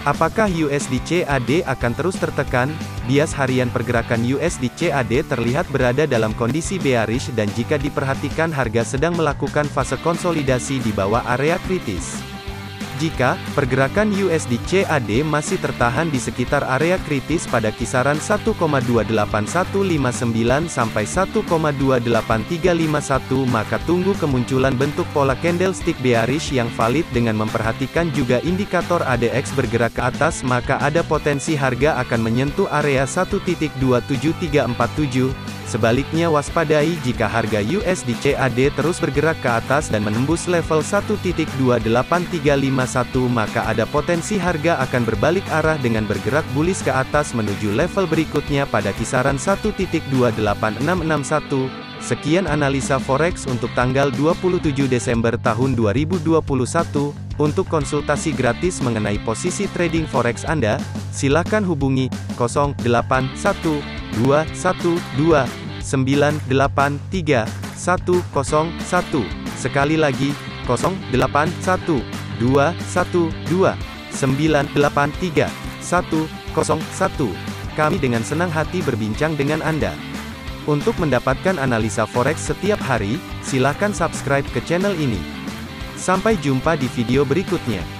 Apakah USD CAD akan terus tertekan? Bias harian pergerakan USD CAD terlihat berada dalam kondisi bearish dan jika diperhatikan harga sedang melakukan fase konsolidasi di bawah area kritis. Jika pergerakan USD CAD masih tertahan di sekitar area kritis pada kisaran 1,28159 sampai 1,28351, maka tunggu kemunculan bentuk pola candlestick bearish yang valid dengan memperhatikan juga indikator ADX bergerak ke atas, maka ada potensi harga akan menyentuh area 1.27347. Sebaliknya waspadai jika harga USD CAD terus bergerak ke atas dan menembus level 1.28351, maka ada potensi harga akan berbalik arah dengan bergerak bullish ke atas menuju level berikutnya pada kisaran 1.28661. Sekian analisa forex untuk tanggal 27 Desember tahun 2021. Untuk konsultasi gratis mengenai posisi trading forex Anda, silakan hubungi 081212983101. Sekali lagi, 081212983101. Kami dengan senang hati berbincang dengan Anda. Untuk mendapatkan analisa forex setiap hari, silakan subscribe ke channel ini. Sampai jumpa di video berikutnya.